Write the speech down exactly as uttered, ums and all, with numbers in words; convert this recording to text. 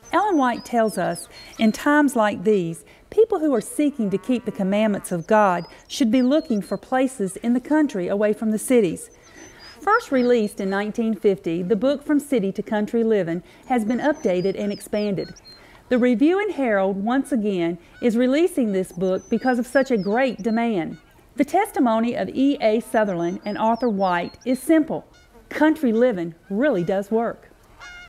Ellen White tells us, in times like these, people who are seeking to keep the commandments of God should be looking for places in the country away from the cities. First released in nineteen fifty, the book From City to Country Living has been updated and expanded. The Review and Herald, once again, is releasing this book because of such a great demand. The testimony of E A Sutherland and Arthur White is simple. Country living really does work.